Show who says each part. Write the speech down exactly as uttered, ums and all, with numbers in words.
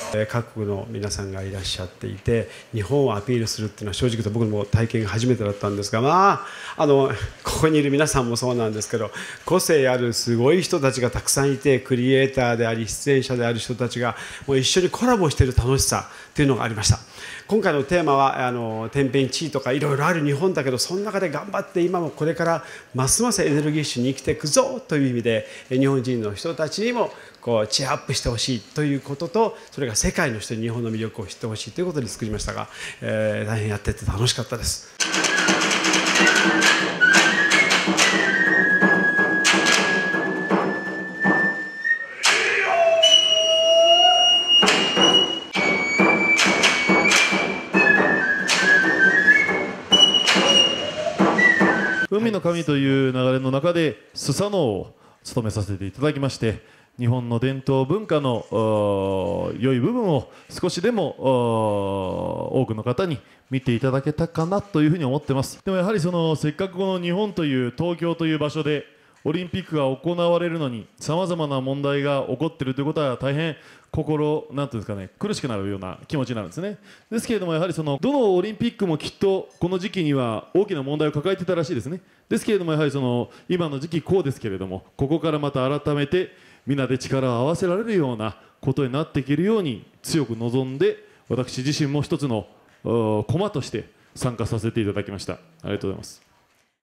Speaker 1: 各国の皆さんがいらっしゃっていて、日本をアピールするっていうのは正直言うと僕も体験が初めてだったんですが、まあ、あのここにいる皆さんもそうなんですけど、個性あるすごい人たちがたくさんいて、クリエイターであり出演者である人たちがもう一緒にコラボしている楽しさというのがありました。今回のテーマはあの天変地異とかいろいろある日本だけど、その中で頑張って今もこれからますますエネルギッシュに生きていくぞという意味で、日本人の人たちにもこうチアアップしてほしいということと、それが世界の人に日本の魅力を知ってほしいということで作りましたが、えー、大変やってて楽しかったです。
Speaker 2: 海の神という流れの中でスサノオを務めさせていただきまして、日本の伝統文化の良い部分を少しでも多くの方に見ていただけたかなというふうに思ってます。でもやはりそのせっかくこの日本という東京という場所でオリンピックが行われるのにさまざまな問題が起こっているということは大変心なんていうんですかね、苦しくなるような気持ちになるんですね。ですけれどもやはりそのどのオリンピックもきっとこの時期には大きな問題を抱えていたらしいですね。ですけれどもやはりその今の時期こうですけれども、ここからまた改めてみんなで力を合わせられるようなことになっていけるように強く望んで、私自身も一つの駒として参加させていただきました。ありがとうございます。